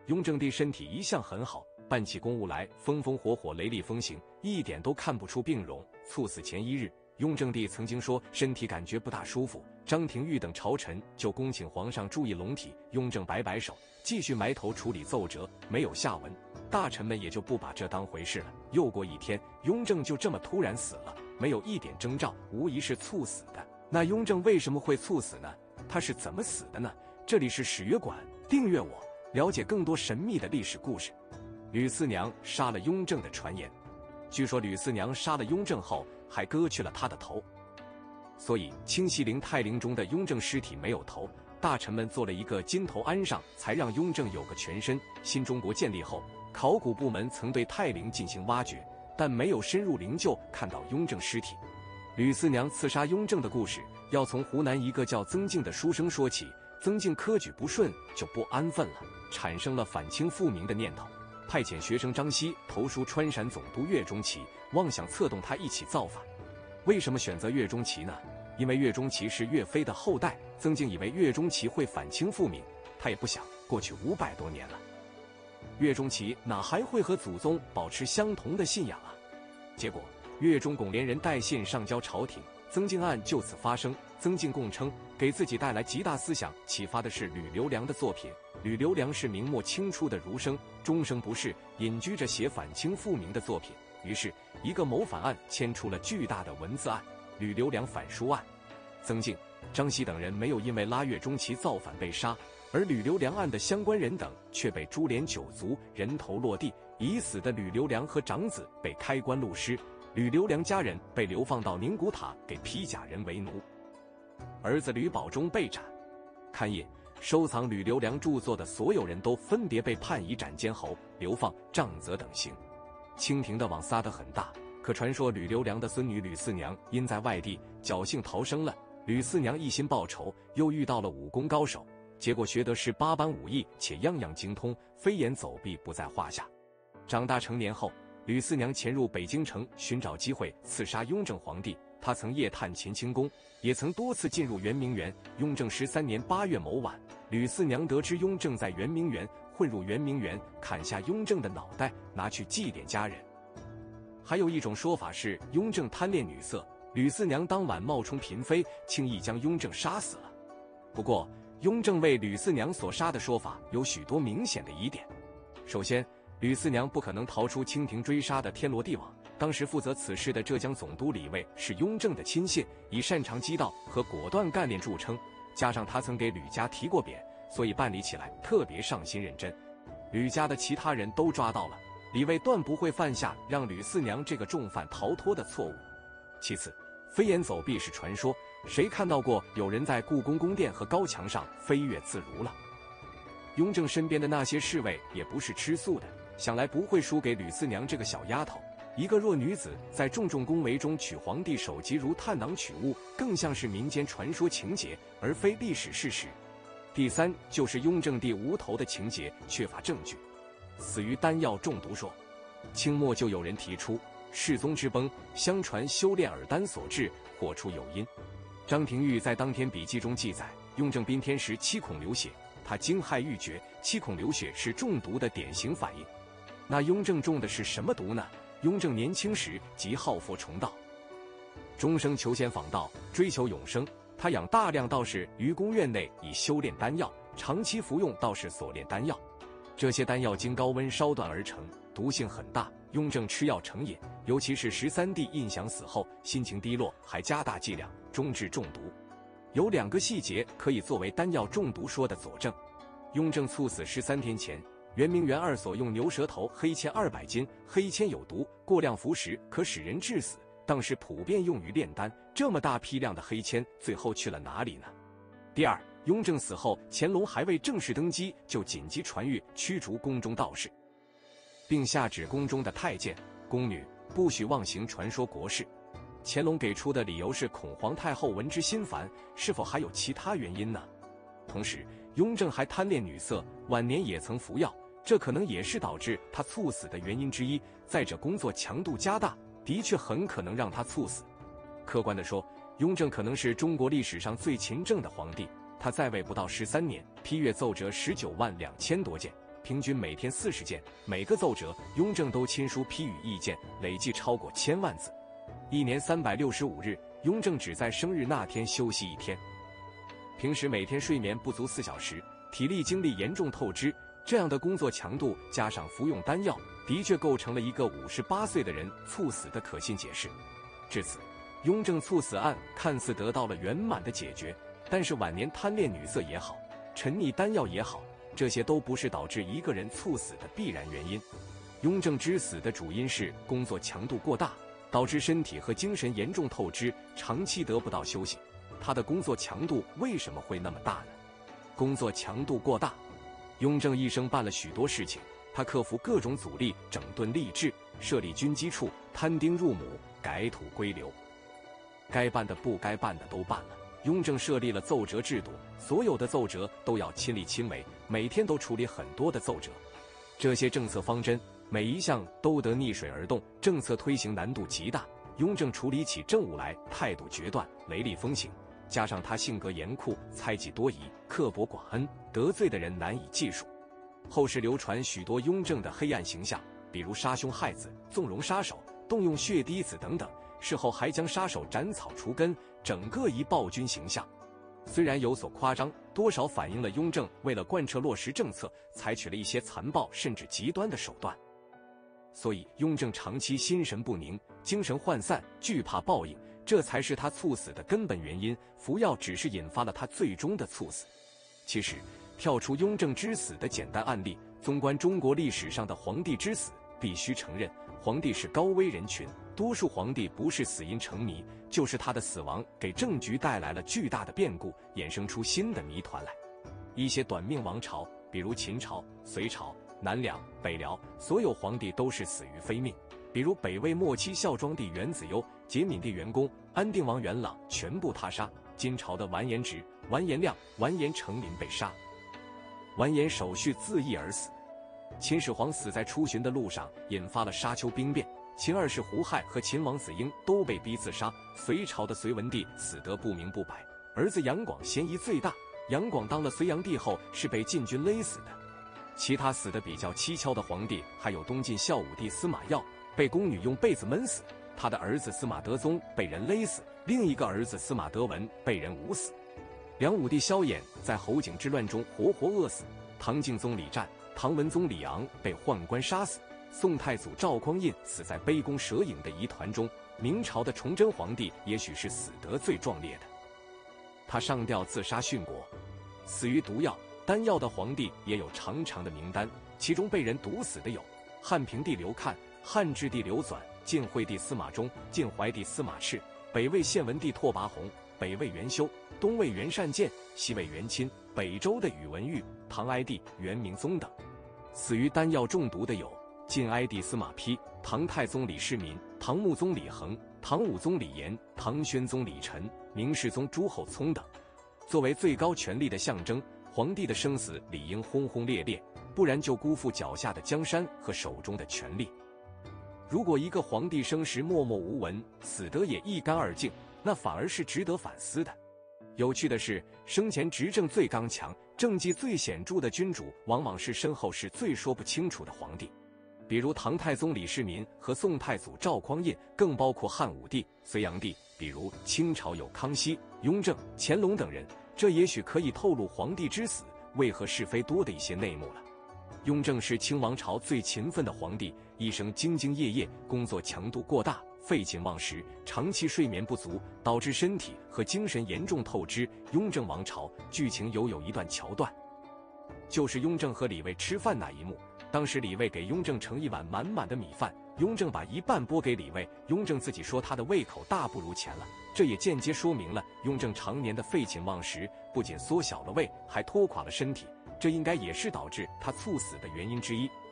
雍正帝身体一向很好，办起公务来风风火火、雷厉风行，一点都看不出病容。猝死前1日，雍正帝曾经说身体感觉不大舒服，张廷玉等朝臣就恭请皇上注意龙体。雍正摆摆手，继续埋头处理奏折，没有下文。大臣们也就不把这当回事了。又过1天，雍正就这么突然死了，没有一点征兆，无疑是猝死的。那雍正为什么会猝死呢？他是怎么死的呢？这里是史学馆，订阅我，了解更多神秘的历史故事。吕四娘杀了雍正的传言，据说吕四娘杀了雍正后，还割去了他的头，所以清西陵太陵中的雍正尸体没有头。大臣们做了一个金头安上，才让雍正有个全身。新中国建立后，考古部门曾对太陵进行挖掘，但没有深入灵柩看到雍正尸体。吕四娘刺杀雍正的故事，要从湖南一个叫曾静的书生说起。曾静科举不顺，就不安分了，产生了反清复明的念头，派遣学生张熙投书川陕总督岳钟琪，妄想策动他一起造反。为什么选择岳钟琪呢？因为岳钟琪是岳飞的后代，曾静以为岳钟琪会反清复明，他也不想过去500多年了，岳钟琪哪还会和祖宗保持相同的信仰啊？结果岳钟拱连人带信上交朝廷，曾静案就此发生。曾静供称，给自己带来极大思想启发的是吕留良的作品。吕留良是明末清初的儒生，终生不仕，隐居着写反清复明的作品。于是一个谋反案牵出了巨大的文字案——吕留良反书案。曾静、张熙等人没有因为拉岳钟琪造反被杀，而吕留良案的相关人等却被株连九族，人头落地。已死的吕留良和长子被开棺录尸，吕留良家人被流放到宁古塔给披甲人为奴，儿子吕保中被斩。刊印收藏吕留良著作的所有人都分别被判以斩监侯、流放、杖责等刑。清廷的网撒得很大，可传说吕留良的孙女吕四娘因在外地侥幸逃生了，吕四娘一心报仇，又遇到了武功高手，结果学得是8般武艺，且样样精通，飞檐走壁不在话下。长大成年后，吕四娘潜入北京城，寻找机会刺杀雍正皇帝。他曾夜探乾清宫，也曾多次进入圆明园。雍正13年8月某晚，吕四娘得知雍正在圆明园，混入圆明园，砍下雍正的脑袋，拿去祭奠家人。还有一种说法是，雍正贪恋女色，吕四娘当晚冒充嫔妃，轻易将雍正杀死了。不过，雍正为吕四娘所杀的说法有许多明显的疑点。首先，吕四娘不可能逃出清廷追杀的天罗地网。当时负责此事的浙江总督李卫是雍正的亲信，以擅长机道和果断干练著称，加上他曾给吕家提过匾，所以办理起来特别上心认真。吕家的其他人都抓到了，李卫断不会犯下让吕四娘这个重犯逃脱的错误。其次，飞檐走壁是传说，谁看到过有人在故宫宫殿和高墙上飞跃自如了？雍正身边的那些侍卫也不是吃素的，想来不会输给吕四娘这个小丫头。一个弱女子在重重宫闱中取皇帝首级如探囊取物，更像是民间传说情节，而非历史事实。第三，就是雍正帝无头的情节缺乏证据，死于丹药中毒说。清末就有人提出世宗之崩，相传修炼尔丹所致，或出有因。张廷玉在当天笔记中记载，雍正宾天时七孔流血，他惊骇欲绝，七孔流血是中毒的典型反应。那雍正中的是什么毒呢？雍正年轻时即好佛崇道，终生求仙访道，追求永生。他养大量道士于宫院内以修炼丹药，长期服用道士所炼丹药。这些丹药经高温烧断而成，毒性很大。雍正吃药成瘾，尤其是13弟胤祥死后，心情低落，还加大剂量，终致中毒。有2个细节可以作为丹药中毒说的佐证。雍正猝死13天前，圆明园2所用牛舌头黑铅200斤，黑铅有毒，过量服食可使人致死，当时普遍用于炼丹。这么大批量的黑铅最后去了哪里呢？第二，雍正死后，乾隆还未正式登基，就紧急传谕驱逐宫中道士，并下旨宫中的太监、宫女不许妄行传说国事。乾隆给出的理由是恐皇太后闻之心烦，是否还有其他原因呢？同时，雍正还贪恋女色，晚年也曾服药，这可能也是导致他猝死的原因之一。再者，工作强度加大，的确很可能让他猝死。客观地说，雍正可能是中国历史上最勤政的皇帝。他在位不到13年，批阅奏折19万2千多件， 平均每天40件，每个奏折雍正都亲书批语意见，累计超过1000万字。一年365日，雍正只在生日那天休息1天。平时每天睡眠不足4小时，体力精力严重透支，这样的工作强度加上服用丹药，的确构成了一个58岁的人猝死的可信解释。至此，雍正猝死案看似得到了圆满的解决，但是晚年贪恋女色也好，沉溺丹药也好，这些都不是导致一个人猝死的必然原因。雍正之死的主因是工作强度过大，导致身体和精神严重透支，长期得不到休息。他的工作强度为什么会那么大呢？工作强度过大，雍正一生办了许多事情，他克服各种阻力，整顿吏治，设立军机处，摊丁入亩，改土归流，该办的不该办的都办了。雍正设立了奏折制度，所有的奏折都要亲力亲为，每天都处理很多的奏折。这些政策方针每一项都得逆水而动，政策推行难度极大。雍正处理起政务来态度决断，雷厉风行，加上他性格严酷，猜忌多疑，刻薄寡恩，得罪的人难以计数。后世流传许多雍正的黑暗形象，比如杀兄害子、纵容杀手、动用血滴子等等，事后还将杀手斩草除根，整个一暴君形象。虽然有所夸张，多少反映了雍正为了贯彻落实政策，采取了一些残暴甚至极端的手段。所以雍正长期心神不宁，精神涣散，惧怕报应，这才是他猝死的根本原因。服药只是引发了他最终的猝死。其实跳出雍正之死的简单案例，纵观中国历史上的皇帝之死，必须承认皇帝是高危人群，多数皇帝不是死因成谜，就是他的死亡给政局带来了巨大的变故，衍生出新的谜团来。一些短命王朝，比如秦朝、隋朝、南梁、北辽，所有皇帝都是死于非命。比如北魏末期孝庄帝元子攸、节闵帝元恭、安定王元朗全部他杀，金朝的完颜直、完颜亮、完颜成林被杀，完颜守绪自缢而死。秦始皇死在出巡的路上，引发了沙丘兵变，秦二世胡亥和秦王子婴都被逼自杀。隋朝的隋文帝死得不明不白，儿子杨广嫌疑最大，杨广当了隋炀帝后是被禁军勒死的。其他死得比较蹊跷的皇帝还有东晋孝武帝司马曜，被宫女用被子闷死，他的儿子司马德宗被人勒死，另一个儿子司马德文被人捂死。梁武帝萧衍在侯景之乱中活活饿死，唐敬宗李湛、唐文宗李昂被宦官杀死，宋太祖赵匡胤死在杯弓蛇影的疑团中。明朝的崇祯皇帝也许是死得最壮烈的，他上吊自杀殉国，死于毒药、丹药的皇帝也有长长的名单，其中被人毒死的有汉平帝刘戡、汉质帝刘纂、晋惠帝司马衷、晋怀帝司马炽、北魏献文帝拓跋宏、北魏元修、东魏元善见、西魏元钦、北周的宇文毓、唐哀帝元明宗等。死于丹药中毒的有晋哀帝司马丕、唐太宗李世民、唐穆宗李恒、唐武宗李炎、唐宣宗李忱、明世宗朱厚熜等。作为最高权力的象征，皇帝的生死理应轰轰烈烈，不然就辜负脚下的江山和手中的权力。如果一个皇帝生时默默无闻，死得也一干二净，那反而是值得反思的。有趣的是，生前执政最刚强、政绩最显著的君主，往往是身后事最说不清楚的皇帝。比如唐太宗李世民和宋太祖赵匡胤，更包括汉武帝、隋炀帝。比如清朝有康熙、雍正、乾隆等人，这也许可以透露皇帝之死为何是非多的一些内幕了。雍正是清王朝最勤奋的皇帝，一生兢兢业业，工作强度过大，废寝忘食，长期睡眠不足，导致身体和精神严重透支。雍正王朝剧情有一段桥段，就是雍正和李卫吃饭那一幕。当时李卫给雍正盛一碗满满的米饭，雍正把一半拨给李卫，雍正自己说他的胃口大不如前了。这也间接说明了雍正常年的废寝忘食，不仅缩小了胃，还拖垮了身体，这应该也是导致他猝死的原因之一。